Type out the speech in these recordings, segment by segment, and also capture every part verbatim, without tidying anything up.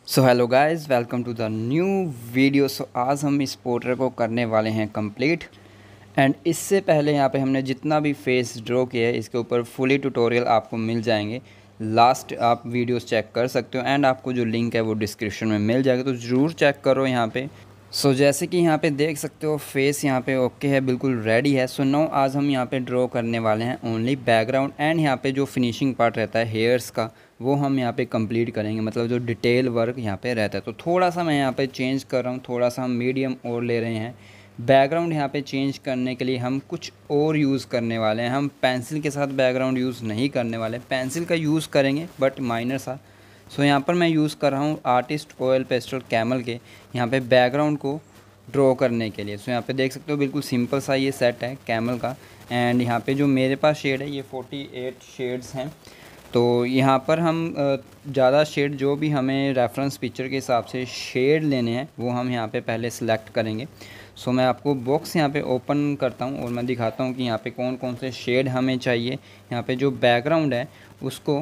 So hello guys, welcome to the new video. So आज हम इस पोर्ट्रेट को करने वाले हैं कंप्लीट। एंड इससे पहले यहाँ पे हमने जितना भी फेस ड्रॉ किया है इसके ऊपर फुली ट्यूटोरियल आपको मिल जाएंगे। लास्ट आप वीडियोस चेक कर सकते हो एंड आपको जो लिंक है वो डिस्क्रिप्शन में मिल जाएगा, तो ज़रूर चेक करो यहाँ पे। सो so, जैसे कि यहाँ पे देख सकते हो फेस यहाँ पे ओके है, बिल्कुल रेडी है। सो so, नो आज हम यहाँ पे ड्रॉ करने वाले हैं ओनली बैकग्राउंड एंड यहाँ पे जो फिनिशिंग पार्ट रहता है हेयर्स का वो हम यहाँ पे कंप्लीट करेंगे, मतलब जो डिटेल वर्क यहाँ पे रहता है। तो थोड़ा सा मैं यहाँ पे चेंज कर रहा हूँ, थोड़ा सा हम मीडियम और ले रहे हैं। बैकग्राउंड यहाँ पे चेंज करने के लिए हम कुछ और यूज़ करने वाले हैं। हम पेंसिल के साथ बैकग्राउंड यूज़ नहीं करने वाले, पेंसिल का यूज़ करेंगे बट माइनर सा। सो यहाँ पर मैं यूज़ कर रहा हूँ आर्टिस्ट ऑयल पेस्टल कैमल के यहाँ पे बैकग्राउंड को ड्रॉ करने के लिए। सो यहाँ पे देख सकते हो बिल्कुल सिंपल सा ये सेट है कैमल का। एंड यहाँ पे जो मेरे पास शेड है ये अड़तालीस शेड्स हैं। तो यहाँ पर हम ज़्यादा शेड जो भी हमें रेफरेंस पिक्चर के हिसाब से शेड लेने हैं वो हम यहाँ पे पहले सिलेक्ट करेंगे। सो मैं आपको बॉक्स यहाँ पे ओपन करता हूँ और मैं दिखाता हूँ कि यहाँ पे कौन कौन से शेड हमें चाहिए। यहाँ पे जो बैकग्राउंड है उसको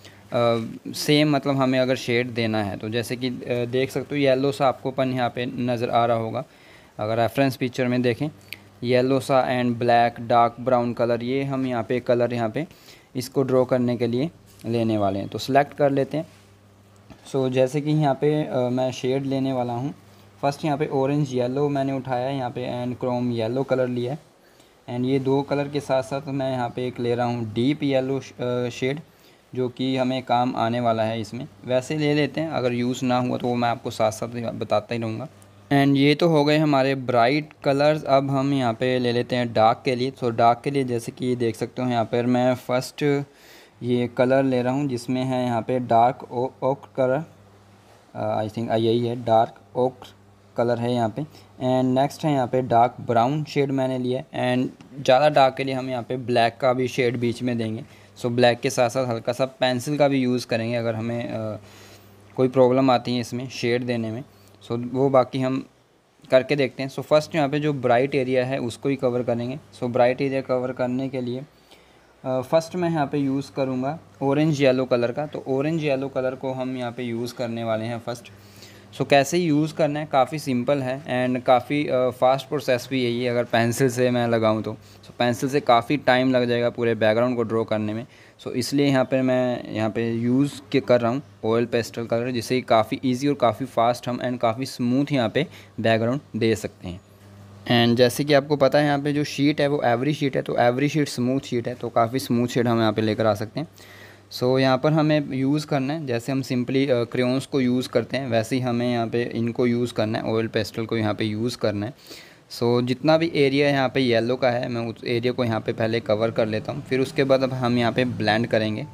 सेम uh, मतलब हमें अगर शेड देना है तो जैसे कि uh, देख सकते हो येलो सा आपको पन यहाँ पे नज़र आ रहा होगा। अगर रेफरेंस पिक्चर में देखें येलो सा and black dark brown colour, ये हम यहाँ पे कलर यहाँ पे इसको ड्रॉ करने के लिए लेने वाले हैं। तो सिलेक्ट कर लेते हैं। सो so, जैसे कि यहाँ पे uh, मैं शेड लेने वाला हूँ। फर्स्ट यहाँ पे ऑरेंज येलो मैंने उठाया है यहाँ पे एंड क्रोम येलो कलर लिया है। एंड ये दो कलर के साथ साथ मैं यहाँ पे एक ले रहा हूँ डीप येलो शेड जो कि हमें काम आने वाला है इसमें। वैसे ले लेते हैं, अगर यूज़ ना हुआ तो वो मैं आपको साथ साथ बताता ही रहूँगा। एंड ये तो हो गए हमारे ब्राइट कलर्स। अब हम यहाँ पे ले लेते हैं डार्क के लिए। तो डार्क के लिए जैसे कि ये देख सकते हो यहाँ पर मैं फ़र्स्ट ये कलर ले रहा हूँ जिसमें है यहाँ पे dark oak colour, I think यही है डार्क ओक कलर है यहाँ पे। एंड नेक्स्ट है यहाँ पे डार्क ब्राउन शेड मैंने लिया। एंड ज़्यादा डार्क के लिए हम यहाँ पे ब्लैक का भी शेड बीच में देंगे। सो so, ब्लैक के साथ साथ हल्का सा पेंसिल का भी यूज़ करेंगे अगर हमें आ, कोई प्रॉब्लम आती है इसमें शेड देने में। सो so, वो बाकी हम करके देखते हैं। सो so, फर्स्ट यहाँ पे जो ब्राइट एरिया है उसको ही कवर करेंगे। So so, bright area cover करने के लिए फ़र्स्ट मैं यहाँ पे यूज़ करूँगा ऑरेंज येलो कलर का। तो ऑरेंज येलो कलर को हम यहाँ पे यूज़ करने वाले हैं फ़र्स्ट। सो so, कैसे यूज़ करना है काफ़ी सिंपल है एंड काफ़ी फास्ट प्रोसेस भी यही है। अगर पेंसिल से मैं लगाऊं तो सो so, पेंसिल से काफ़ी टाइम लग जाएगा पूरे बैकग्राउंड को ड्रॉ करने में। सो so, इसलिए यहाँ पे मैं यहाँ पे यूज़ के कर रहा हूँ ऑयल पेस्टल कलर, जिससे काफ़ी इजी और काफ़ी फास्ट हम एंड काफ़ी स्मूथ यहाँ पे बैकग्राउंड दे सकते हैं। एंड जैसे कि आपको पता है यहाँ पे जो शीट है वो एवरी शीट है, तो एवरी शीट स्मूथ शीट है, तो काफ़ी स्मूथ शीट हम यहाँ पे लेकर आ सकते हैं। सो so, यहाँ पर हमें यूज़ करना है जैसे हम सिंपली क्रेयॉन्स को यूज़ करते हैं वैसे ही हमें यहाँ पे इनको यूज़ करना है, ऑयल पेस्टल को यहाँ पे यूज़ करना है। सो so, जितना भी एरिया यहाँ पे येलो का है मैं उस एरिया को यहाँ पे पहले कवर कर लेता हूँ, फिर उसके बाद अब हम यहाँ पे ब्लेंड करेंगे।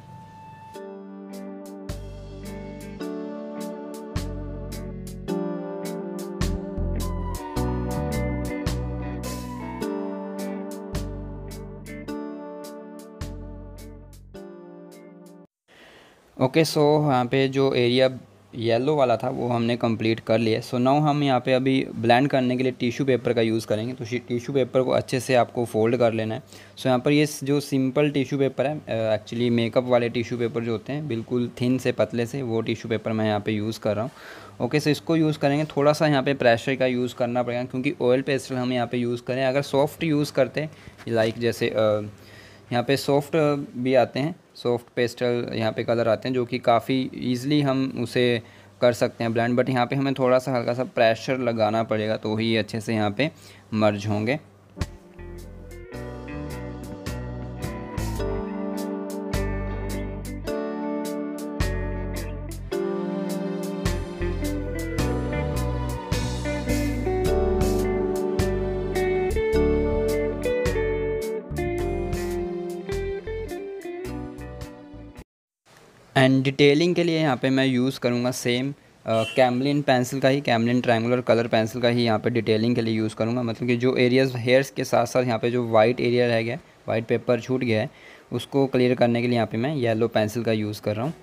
ओके सो यहाँ पे जो एरिया येलो वाला था वो हमने कंप्लीट कर लिया। सो नाउ हम यहाँ पे अभी ब्लेंड करने के लिए टिश्यू पेपर का यूज़ करेंगे। तो टिश्यू पेपर को अच्छे से आपको फोल्ड कर लेना है। सो यहाँ पर ये जो सिंपल टिश्यू पेपर है, एक्चुअली मेकअप वाले टिश्यू पेपर जो होते हैं बिल्कुल थिन से पतले से, वो टिश्यू पेपर मैं यहाँ पर यूज़ कर रहा हूँ। ओके सो इसको यूज़ करेंगे, थोड़ा सा यहाँ पर प्रेशर का यूज़ करना पड़ेगा क्योंकि ऑयल पेस्टल हम यहाँ पर यूज़ करें। अगर सॉफ्ट यूज़ करते लाइक जैसे यहाँ पे सॉफ्ट भी आते हैं, सॉफ्ट पेस्टल यहाँ पे कलर आते हैं जो कि काफ़ी इजीली हम उसे कर सकते हैं ब्लेंड, बट यहाँ पे हमें थोड़ा सा हल्का सा प्रेशर लगाना पड़ेगा तो ही अच्छे से यहाँ पे मर्ज होंगे। एंड डिटेलिंग के लिए यहाँ पे मैं यूज़ करूँगा सेम कैमलिन पेंसिल का ही, कैमलिन ट्रायंगुलर कलर पेंसिल का ही यहाँ पे डिटेलिंग के लिए यूज़ करूँगा। मतलब कि जो एरियाज़ हेयर्स के साथ साथ यहाँ पे जो वाइट एरिया रह गया, वाइट पेपर छूट गया है, उसको क्लियर करने के लिए यहाँ पे मैं येलो पेंसिल का यूज़ कर रहा हूँ।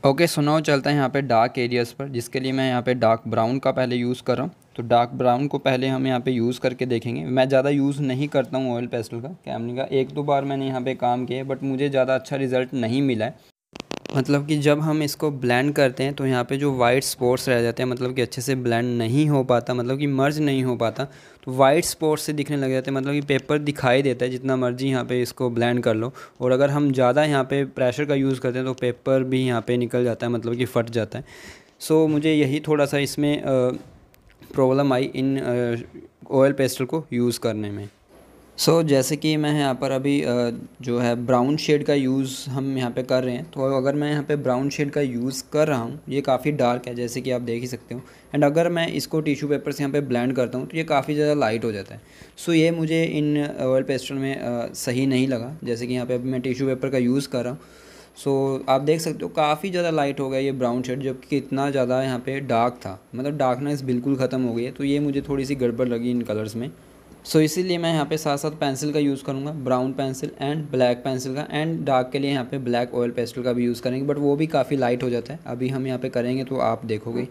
ओके सुनाओ, चलते हैं यहाँ पे डार्क एरियाज़ पर, जिसके लिए मैं यहाँ पे डार्क ब्राउन का पहले यूज़ कर रहा हूँ। तो डार्क ब्राउन को पहले हम यहाँ पे यूज़ करके देखेंगे। मैं ज़्यादा यूज़ नहीं करता हूँ ऑयल पेस्टल का, कैमलिन का। एक दो बार मैंने यहाँ पे काम किया है बट मुझे ज़्यादा अच्छा रिज़ल्ट नहीं मिला है। मतलब कि जब हम इसको ब्लेंड करते हैं तो यहाँ पे जो वाइट स्पॉट्स रह जाते हैं, मतलब कि अच्छे से ब्लेंड नहीं हो पाता, मतलब कि मर्ज नहीं हो पाता, तो वाइट स्पॉट्स से दिखने लग जाते हैं। मतलब कि पेपर दिखाई देता है जितना मर्जी यहाँ पे इसको ब्लेंड कर लो। और अगर हम ज़्यादा यहाँ पे प्रेशर का यूज़ करते हैं तो पेपर भी यहाँ पे निकल जाता है, मतलब कि फट जाता है। सो मुझे यही थोड़ा सा इसमें प्रॉब्लम आई इन ऑयल पेस्टल को यूज़ करने में। सो so, जैसे कि मैं यहाँ पर अभी जो है ब्राउन शेड का यूज़ हम यहाँ पे कर रहे हैं। तो अगर मैं यहाँ पे ब्राउन शेड का यूज़ कर रहा हूँ, ये काफ़ी डार्क है जैसे कि आप देख ही सकते हो। एंड अगर मैं इसको टिश्यू पेपर से यहाँ पे ब्लेंड करता हूँ तो ये काफ़ी ज़्यादा लाइट हो जाता है। सो so, ये मुझे इन ऑयल पेस्टल में आ, सही नहीं लगा। जैसे कि यहाँ पर अभी मैं टिश्यू पेपर का यूज़ कर रहा हूँ। सो so, आप देख सकते हो काफ़ी ज़्यादा लाइट हो गया ये ब्राउन शेड, जबकि इतना ज़्यादा यहाँ पे डार्क था। मतलब डार्कनेस बिल्कुल ख़त्म हो गई है। तो ये मुझे थोड़ी सी गड़बड़ लगी इन कलर्स में। सो so, इसीलिए मैं यहाँ पे साथ साथ पेंसिल का यूज़ करूँगा, brown pencil and black pencil का। एंड डार्क के लिए यहाँ पे ब्लैक ऑयल पेस्टल का भी यूज़ करेंगे, बट वो भी काफ़ी लाइट हो जाता है। अभी हम यहाँ पे करेंगे तो आप देखोगे।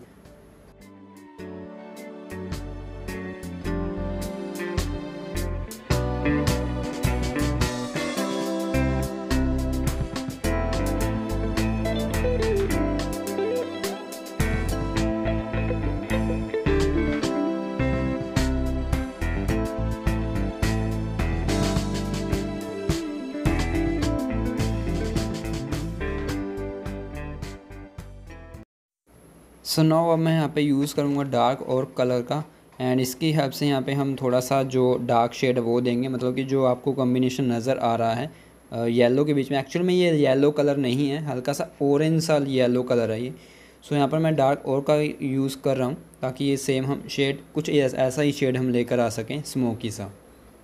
सो नाउ अब मैं यहाँ पे यूज़ करूँगा डार्क और कलर का। एंड इसकी हेल्प से यहाँ पे हम थोड़ा सा जो डार्क शेड वो देंगे, मतलब कि जो आपको कॉम्बिनेशन नज़र आ रहा है येलो के बीच में। एक्चुअल में ये येलो कलर नहीं है, हल्का सा ऑरेंज सा येलो कलर है ये। सो यहाँ पर मैं डार्क और का यूज़ कर रहा हूँ ताकि ये सेम हम शेड कुछ ऐसा ही शेड हम लेकर आ सकें, स्मोकी सा।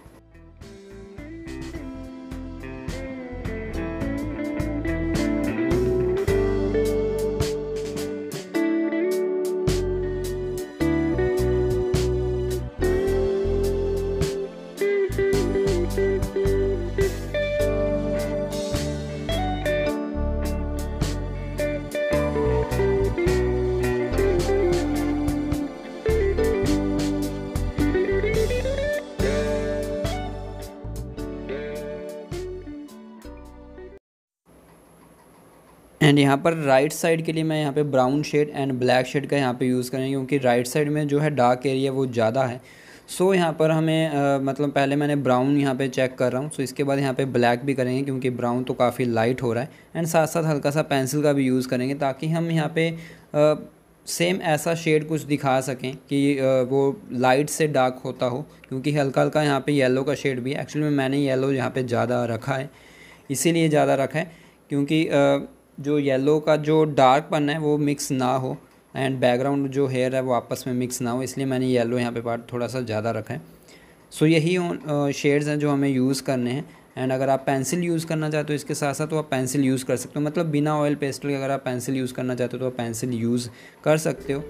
एंड यहाँ पर राइट साइड के लिए मैं यहाँ पे brown shade and black shade का यहाँ पे यूज़ करेंगे, क्योंकि राइट साइड में जो है डार्क एरिया वो ज़्यादा है। सो so, यहाँ पर हमें आ, मतलब पहले मैंने ब्राउन यहाँ पे चेक कर रहा हूँ। सो so, इसके बाद यहाँ पे ब्लैक भी करेंगे, क्योंकि ब्राउन तो काफ़ी लाइट हो रहा है। एंड साथ साथ हल्का सा पेंसिल का भी यूज़ करेंगे ताकि हम यहाँ पे आ, सेम ऐसा शेड कुछ दिखा सकें कि आ, वो लाइट से डार्क होता हो, क्योंकि हल्का हल्का यहाँ पे येलो का शेड भी है। एक्चुअली में मैंने येलो यहाँ पे ज़्यादा रखा है, इसीलिए ज़्यादा रखा है क्योंकि आ, जो येलो का जो डार्क पन है वो मिक्स ना हो एंड बैकग्राउंड जो हेयर है वो आपस में मिक्स ना हो, इसलिए मैंने येलो यहाँ पे पार्ट थोड़ा सा ज़्यादा रखा है। सो so, यही शेड्स हैं जो हमें यूज़ करने हैं। एंड अगर आप पेंसिल यूज़ करना चाहते हो इसके साथ साथ तो आप पेंसिल यूज़ कर सकते हो, मतलब बिना ऑयल पेस्टल के अगर आप पेंसिल यूज़ करना चाहते हो तो आप पेंसिल यूज़ कर सकते हो।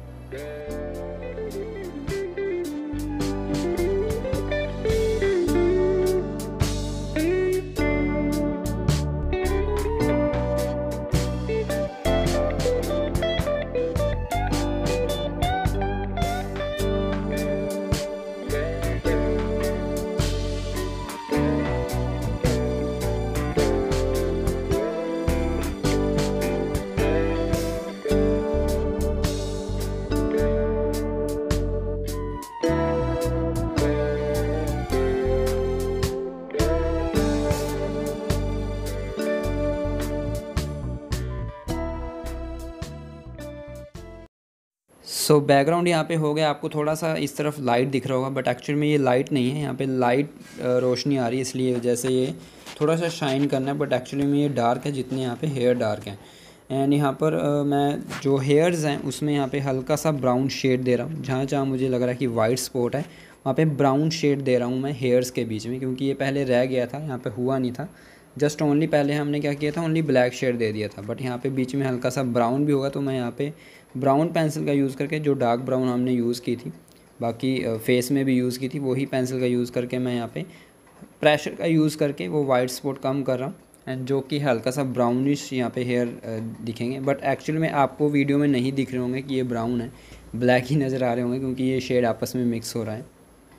सो so, बैकग्राउंड यहाँ पे हो गया। आपको थोड़ा सा इस तरफ लाइट दिख रहा होगा, बट एक्चुअल में ये लाइट नहीं है, यहाँ पे लाइट रोशनी आ रही है, इसलिए जैसे ये थोड़ा सा शाइन करना है, बट एक्चुअली में ये डार्क है जितने यहाँ पे हेयर डार्क हैं। एंड यहाँ पर आ, मैं जो हेयर्स हैं उसमें यहाँ पे हल्का सा ब्राउन शेड दे रहा हूँ। जहाँ जहाँ मुझे लग रहा है कि वाइट स्पॉट है वहाँ पे ब्राउन शेड दे रहा हूँ मैं हेयर्स के बीच में, क्योंकि ये पहले रह गया था, यहाँ पे हुआ नहीं था। जस्ट ओनली पहले हमने क्या किया था, ओनली ब्लैक शेड दे दिया था, बट यहाँ पे बीच में हल्का सा ब्राउन भी होगा। तो मैं यहाँ पे ब्राउन पेंसिल का यूज़ करके, जो डार्क ब्राउन हमने यूज़ की थी बाकी फेस में भी यूज़ की थी, वही पेंसिल का यूज़ करके मैं यहाँ पे प्रेशर का यूज़ करके वो वाइट स्पॉट कम कर रहा हूँ। एंड जो कि हल्का सा ब्राउनिश यहाँ पे हेयर दिखेंगे, बट एक्चुअली में आपको वीडियो में नहीं दिख रहे होंगे कि ये ब्राउन है, ब्लैक ही नज़र आ रहे होंगे क्योंकि ये शेड आपस में मिक्स हो रहा है।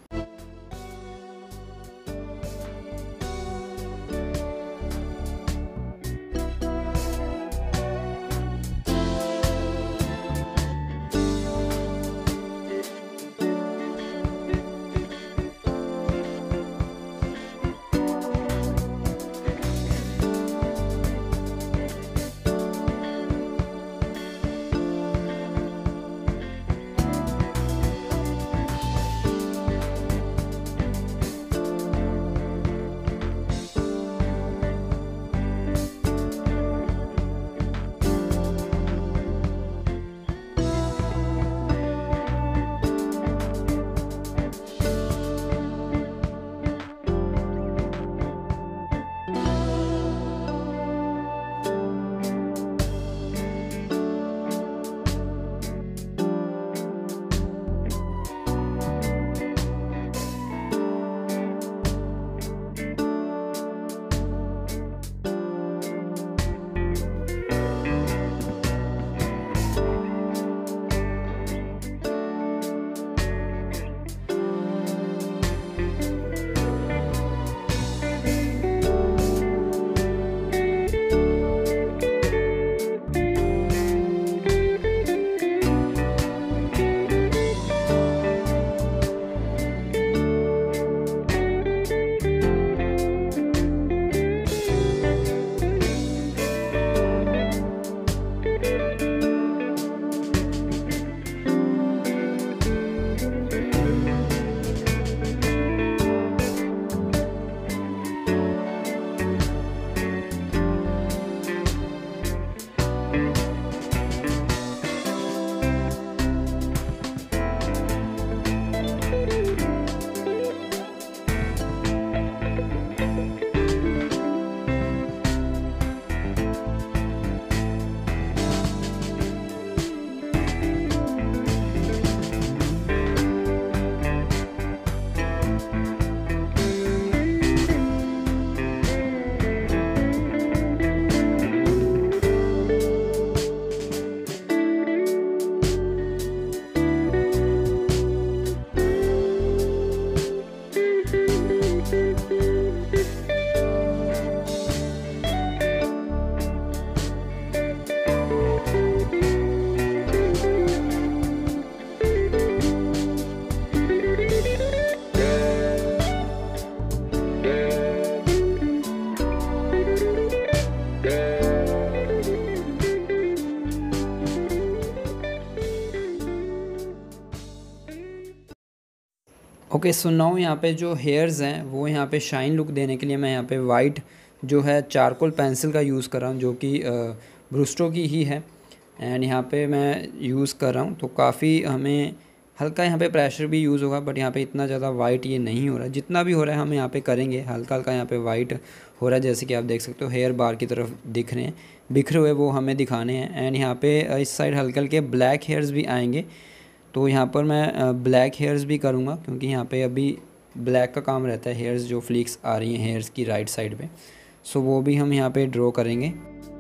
ओके सो नाउ यहाँ पे जो हेयर्स हैं वो यहाँ पे शाइन लुक देने के लिए मैं यहाँ पे वाइट जो है चारकोल पेंसिल का यूज़ कर रहा हूँ, जो कि ब्रूस्टो की ही है। एंड यहाँ पे मैं यूज़ कर रहा हूँ तो काफ़ी हमें हल्का यहाँ पे प्रेशर भी यूज़ होगा, बट यहाँ पे इतना ज़्यादा वाइट ये नहीं हो रहा है। जितना भी हो रहा है हम यहाँ पे करेंगे, हल्का हल्का यहाँ पे वाइट हो रहा है, जैसे कि आप देख सकते हो हेयर बार की तरफ दिख रहे हैं बिखरे हुए, वो हमें दिखाने हैं। एंड यहाँ पे इस साइड हल्के हल्के ब्लैक हेयर्स भी आएंगे, तो यहाँ पर मैं ब्लैक हेयर्स भी करूँगा क्योंकि यहाँ पे अभी ब्लैक का काम रहता है, हेयर्स जो फ्लिक्स आ रही हैं हेयर्स की राइट साइड पे, सो वो भी हम यहाँ पे ड्रॉ करेंगे।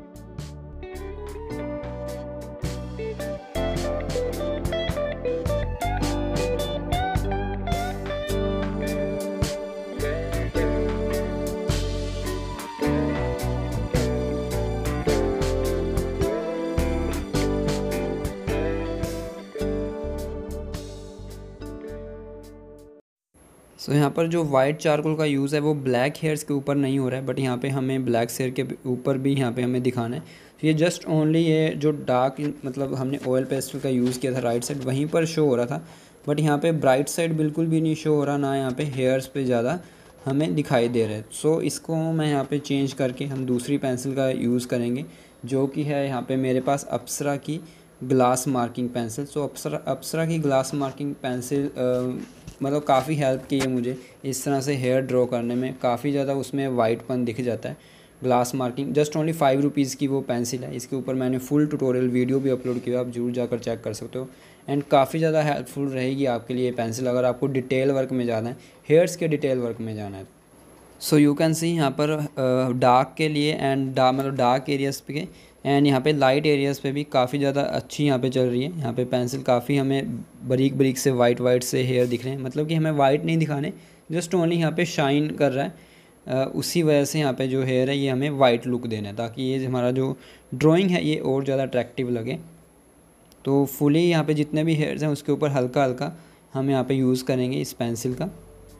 सो so, यहाँ पर जो वाइट चारकोल का यूज़ है वो ब्लैक हेयर्स के ऊपर नहीं हो रहा है, बट यहाँ पे हमें ब्लैक हेयर के ऊपर भी यहाँ पे हमें दिखाना है। तो ये जस्ट ओनली ये जो डार्क मतलब हमने ऑयल पेस्टल का यूज़ किया था राइट साइड, वहीं पर शो हो रहा था, बट यहाँ पे ब्राइट साइड बिल्कुल भी नहीं शो हो रहा, ना यहाँ पे हेयर्स पे ज़्यादा हमें दिखाई दे रहा है। सो so, इसको मैं यहाँ पर चेंज करके हम दूसरी पेंसिल का यूज़ करेंगे, जो कि है यहाँ पर मेरे पास अप्सरा की glass marking pencil. So Apsara Apsara की ग्लास मार्किंग पेंसिल मतलब काफ़ी हेल्प की है मुझे इस तरह से हेयर ड्रॉ करने में, काफ़ी ज़्यादा उसमें वाइटपन दिख जाता है। Glass marking just only five rupees की वो पेंसिल है, इसके ऊपर मैंने फुल ट्यूटोरियल वीडियो भी अपलोड किया, आप जरूर जाकर चेक कर सकते हो। एंड काफ़ी ज़्यादा हेल्पफुल रहेगी आपके लिए पेंसिल अगर आपको डिटेल वर्क में जाना है, हेयर्स के डिटेल वर्क में जाना है। सो यू कैन सी यहाँ पर डार्क के लिए एंड डा मतलब डार्क एरियाज़ पे एंड यहाँ पे लाइट एरियाज़ पे भी काफ़ी ज़्यादा अच्छी यहाँ पे चल रही है। यहाँ पे पेंसिल काफ़ी हमें बारीक बारीक से वाइट वाइट से हेयर दिख रहे हैं, मतलब कि हमें वाइट नहीं दिखाने, जस्ट ओनली यहाँ पे शाइन कर रहा है। uh, उसी वजह से यहाँ पे जो हेयर है ये हमें वाइट लुक देना है, ताकि ये हमारा जो ड्राइंग है ये और ज़्यादा अट्रैक्टिव लगे। तो फुली यहाँ पे जितने भी हेयर्स हैं उसके ऊपर हल्का हल्का हम यहाँ पे यूज़ करेंगे इस पेंसिल का।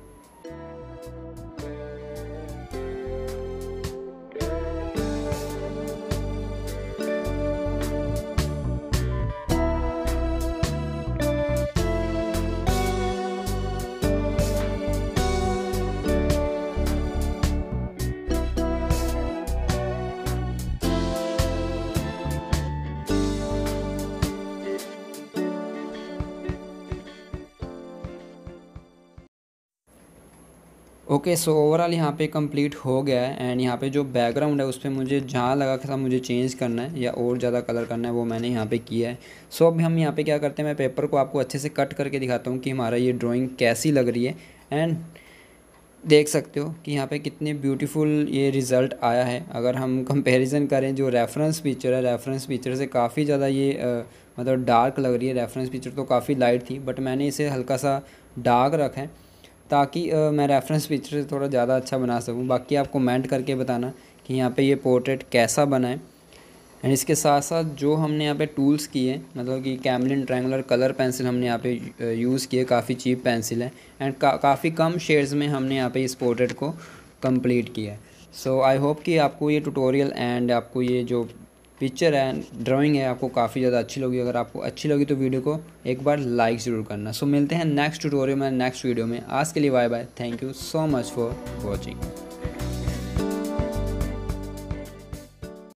ओके, सो ओवरऑल यहाँ पे कंप्लीट हो गया है। एंड यहाँ पे जो बैकग्राउंड है उस पर मुझे जहाँ लगा था मुझे चेंज करना है या और ज़्यादा कलर करना है वो मैंने यहाँ पे किया है। सो अब हम यहाँ पे क्या करते हैं, मैं पेपर को आपको अच्छे से कट करके दिखाता हूँ कि हमारा ये ड्राइंग कैसी लग रही है। एंड देख सकते हो कि यहाँ पे कितने ब्यूटीफुल ये रिज़ल्ट आया है। अगर हम कंपैरिजन करें जो रेफरेंस पिक्चर है, रेफरेंस पिक्चर से काफ़ी ज़्यादा ये आ, मतलब डार्क लग रही है। रेफरेंस पिक्चर तो काफ़ी लाइट थी, बट मैंने इसे हल्का सा डार्क रखा है ताकि आ, मैं रेफरेंस पिक्चर से थोड़ा ज़्यादा अच्छा बना सकूं। बाकी आप कमेंट करके बताना कि यहाँ पे ये पोर्ट्रेट कैसा बना है। एंड इसके साथ साथ जो हमने यहाँ पे टूल्स किए, मतलब कि कैमलिन ट्रायंगुलर कलर पेंसिल हमने यहाँ पे यूज़ किए, काफ़ी चीप पेंसिल है एंड का, काफ़ी कम शेड्स में हमने यहाँ पे इस पोर्ट्रेट को कंप्लीट किया है। सो आई होप कि आपको ये ट्यूटोरियल एंड आपको ये जो पिक्चर है, ड्राइंग है, आपको काफ़ी ज़्यादा अच्छी लगी। अगर आपको अच्छी लगी तो वीडियो को एक बार लाइक ज़रूर करना। सो so, मिलते हैं नेक्स्ट ट्यूटोरियल में, नेक्स्ट वीडियो में। आज के लिए bye bye, thank you so much for watching.